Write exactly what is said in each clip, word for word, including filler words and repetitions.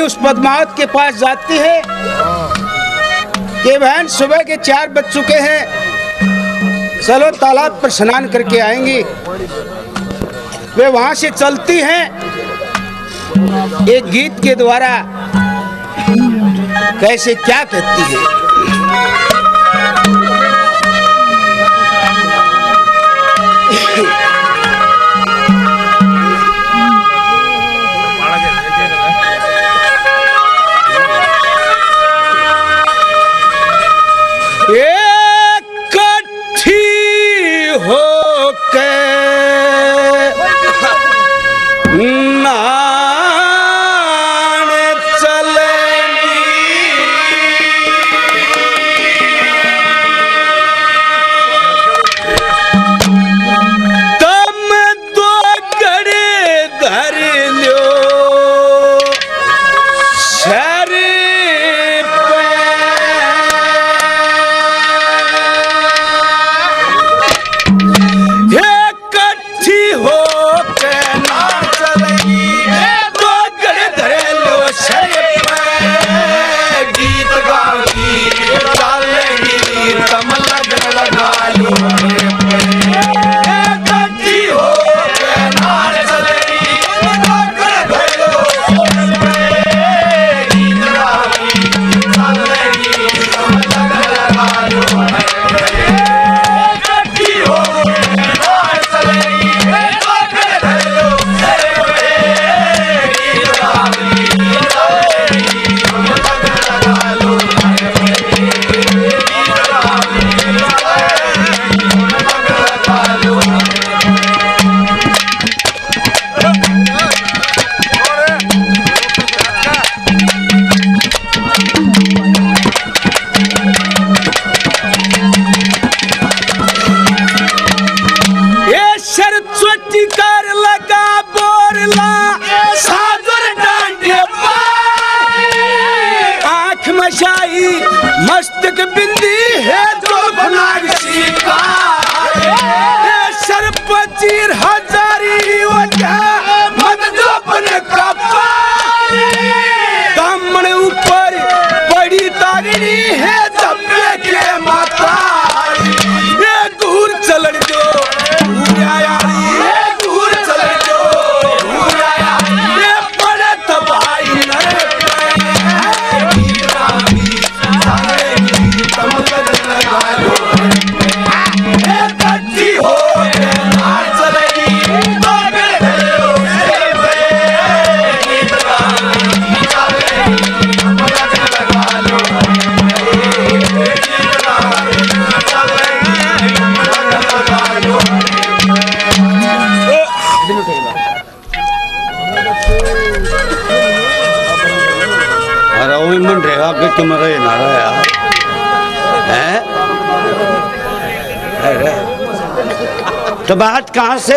उस पद्मावत के पास जाती है कि बहन सुबह के चार बज चुके हैं, चलो तालाब पर स्नान करके आएंगी। वे वहां से चलती हैं, एक गीत के द्वारा कैसे क्या कहती है। मस्तक बिंदी है जो बनारसी का, सर पचीर हजारी मत जो बन का दामन ऊपर बड़ी तागड़ी है जब के माता, ये दूर चलन जो यारी है, दूर चलन जो ये बड़े तबाही नरे मन रहेगा कि तुम्हारा ये नारा यार है, है? तो बात कहां से,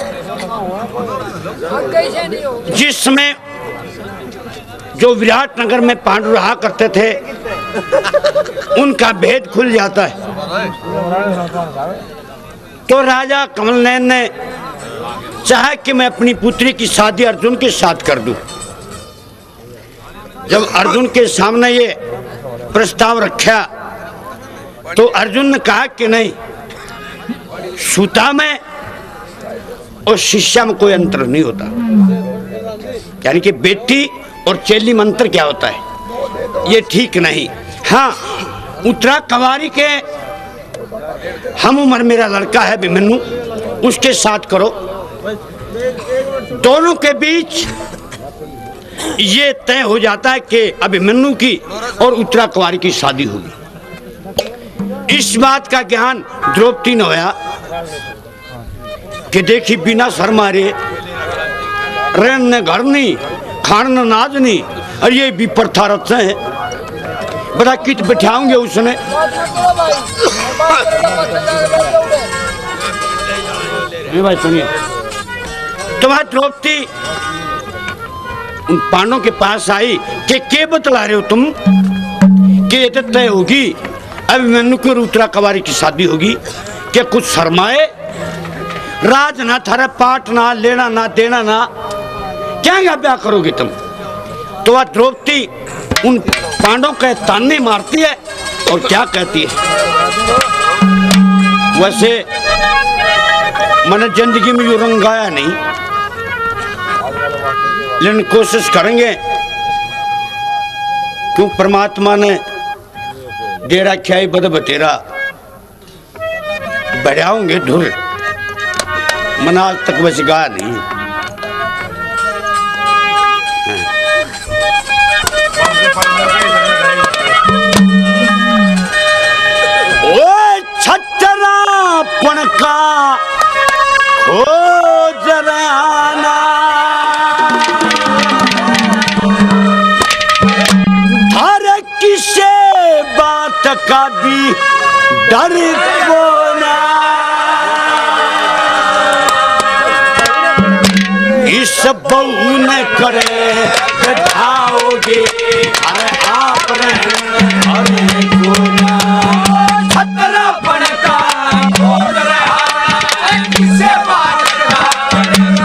जिसमें जो विराट नगर में पांडु रहा करते थे उनका भेद खुल जाता है। तो राजा कमलनयन ने चाहा कि मैं अपनी पुत्री की शादी अर्जुन के साथ कर दूं। जब अर्जुन के सामने ये प्रस्ताव रखा तो अर्जुन ने कहा कि नहीं, सूता में और शिष्या में कोई अंतर नहीं होता, यानी कि बेटी और चेली में अंतर क्या होता है, ये ठीक नहीं। हाँ, उत्तरा कवारी के हम उम्र मेरा लड़का है अभिमन्यु, उसके साथ करो। दोनों के बीच ये तय हो जाता है कि अभिमन्यु की और उत्तरा कुंवारी की शादी होगी। इस बात का ज्ञान द्रौपदी ने होया कि देखी बिना शर्मारे रहन ने घर नहीं, खान न नाज नहीं, और ये भी प्रथा रथ है। बड़ा कित बिठाऊंगे उसने। भाई सुनिए, तुम्हारी द्रौपदी उन पांडवों के पास आई कि के बतला रहे हो तुम कि ये तय होगी अभिमन्यु की उत्तरा कुंवारी की शादी होगी, क्या कुछ शर्माए? राज ना थारा पाठ ना लेना ना देना ना, क्या क्या ब्याह करोगे तुम? तो वह द्रौपदी उन पांडवों के ताने मारती है और क्या कहती है। वैसे मैंने जिंदगी में जो रंग गाया नहीं, लेकिन कोशिश करेंगे, क्यों परमात्मा ने दे रखा है बद बतेरा, बढ़ाओगे धुर। मैंने आज तक वैसे गाया नहीं। ओ छतरापन का खोज राना, हर किसे बात का भी डर को ना, इस बहू ने करे बैठाओगे अरे आप अरे गोना। छतरापन का खोज राना, किसे बात का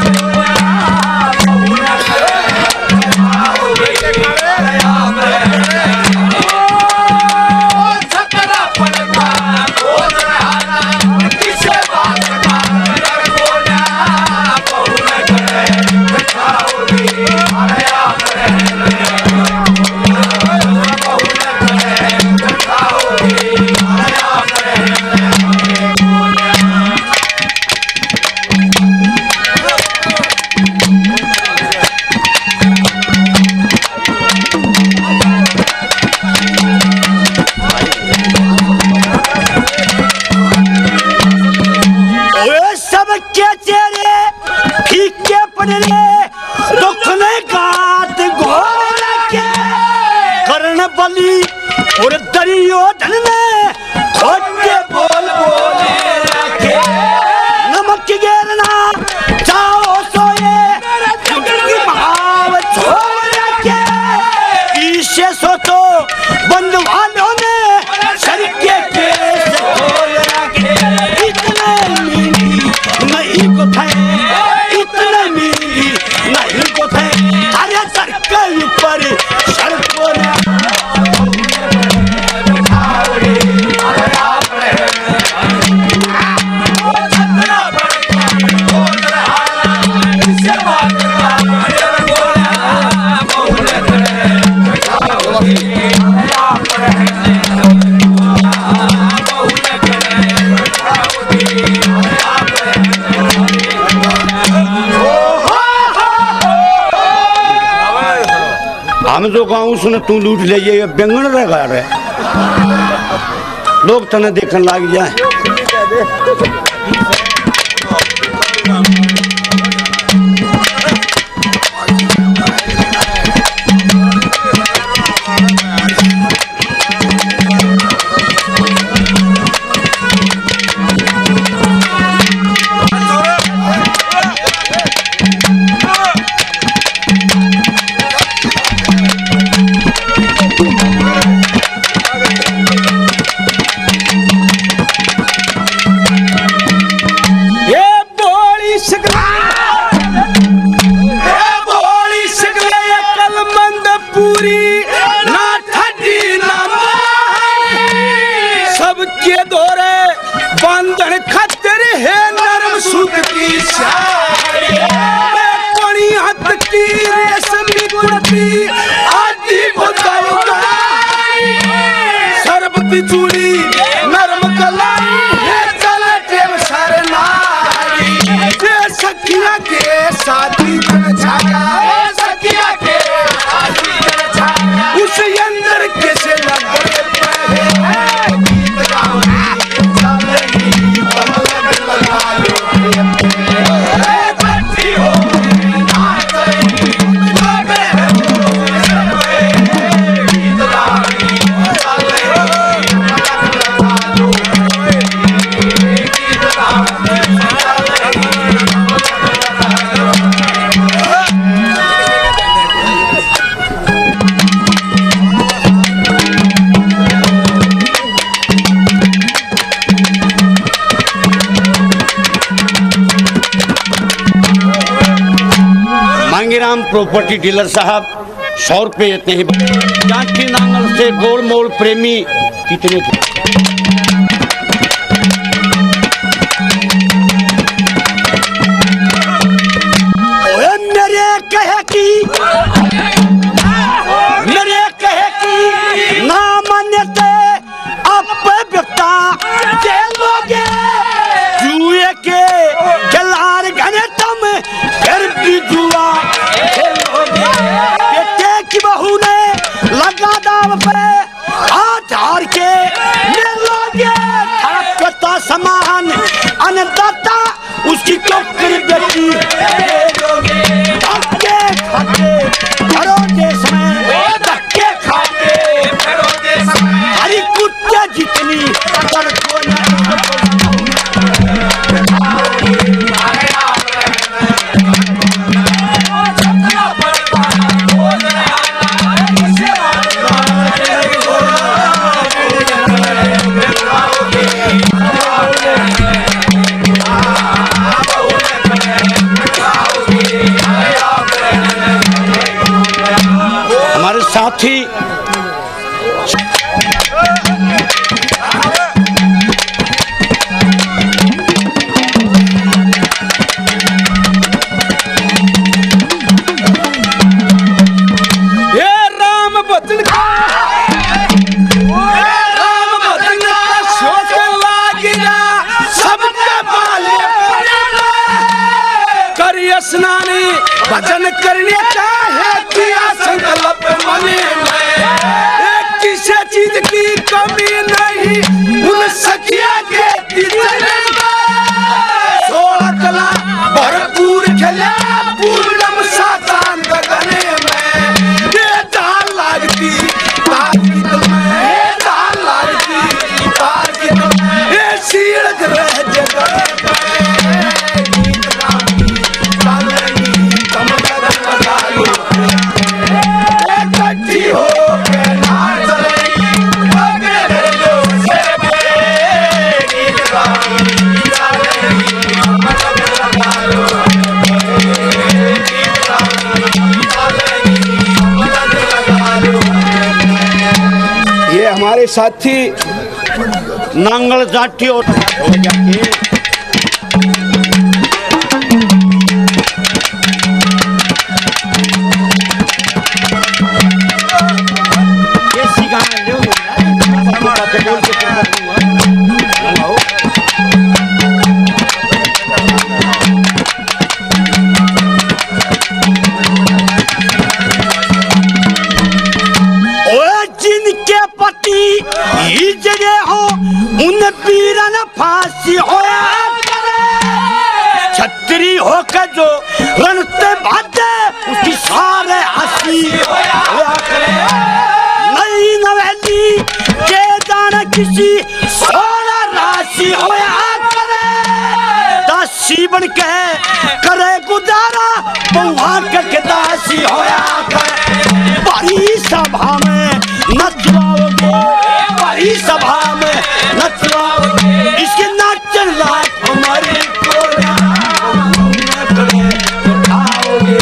बहू ने करे बैठाओगे अरे आप और दुर्योधन ने खोटे बोल बोले रखे, नमक गिरना चाहो सोए भाव छोड़ रखे, पीछे सो तो बंद वालों ने सर के केस खोल रखे। इतने मीठी नहीं को थे, इतने मीठी नहीं को थे, अरे सर के ऊपर सर को हम जो गाँव सुन तू लूट ले ये व्यंगन रह रहे लोग तने देखने लग जाए। चूड़ी नरम कलाई चले टेम शरनाई, सखिया के साथी जन छाया, सखिया के साथी जन छाया, उस अंदर कैसे लगे गीत गाऊंगी चलेगी पलक लगा लो बच्ची हो नाचेगी लगे गीत गाऊंगी मांगीराम प्रॉपर्टी डीलर साहब सौ रुपये इतने ही। जांची नांगल से गोल मोल प्रेमी कितने थे? ओए मेरे कहे की मेरे कहे की ना मान्यते आप व्यक्ता लोगे जुए के खिलाड़ घने तुम फिर भी जुआ खेलोगे। बेटे की बहू ने लगा दाव पे हाथ हार के मिलोगे। खड़कता समान अन्नदाता उसकी टोकरी बेटी लोगे। धक्के खाके भरो देश में धक्के खाके भरो देश में हरी कुत्ते जितनी सड़कों हमारे साथी स्नानी भजन करने का है किया संकल्प मने में। एक किसी चीज की कमी नहीं उन सखिया के दिल में। सोलह कला भरपूर खिला पूर्णम सातान गगने में। ये दाल लागती तार की दिल में। ये दाल लागती तार की दिल में। ये सीढ़ रह जगह हमारे साथी नांगल जाटी और जाके कैसी गाना ले बोल के जगह हो उन पीरन फांसी होया छतरी होकर जो रनते भाते उसकी सारे हंसी होया करे। नई नवेली के जाने किसी सोना राशि होया करे। दासी बन के करे गुजारा बहुआ के दासी होया करे। बड़ी सभा में नचवाओगे बड़ी सभा में नचवाओगे। इसके नाचन लायक हमारे उठाओगे।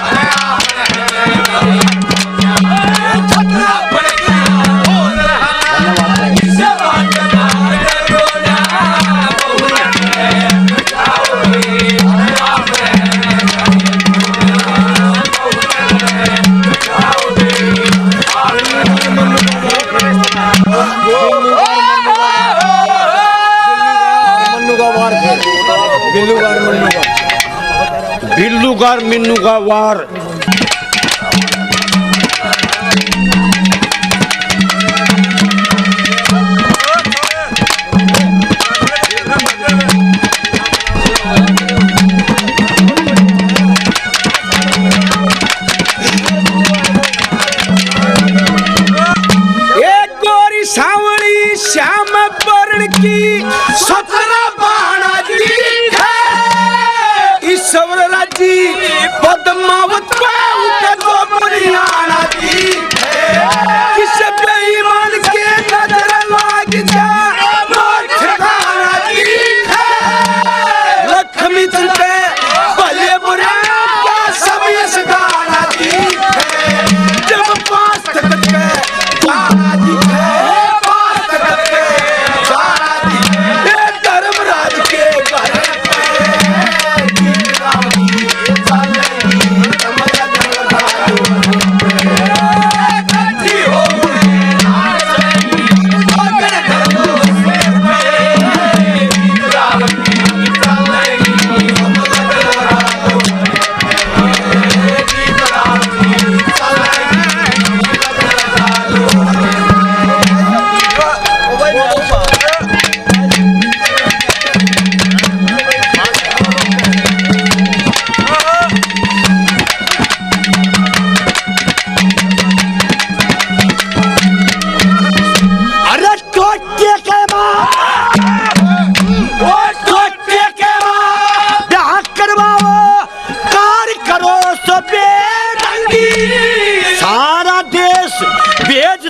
बिल्लूगार मिन्नू का वार। एक गोरी सावली श्याम वर्ण की सत्रह बाणा जी ईश्वर राजी पद्मावत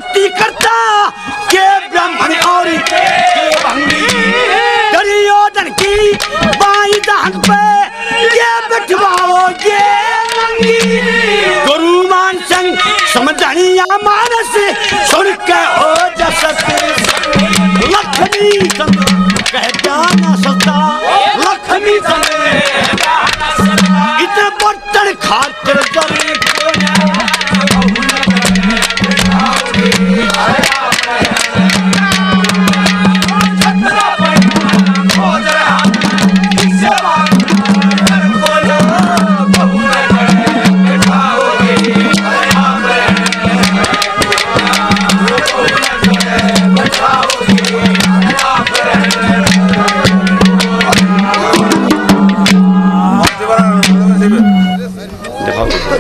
विनती करता के ब्राह्मण और के भंगी दुर्योधन की बाई दांत पे ये बिठवाओ ये नंगी गुरुमान संग समझनिया मानस सुन के हो जस लक्ष्मी संग कह जाना सस्ता लक्ष्मी संग इतने बर्तन खातिर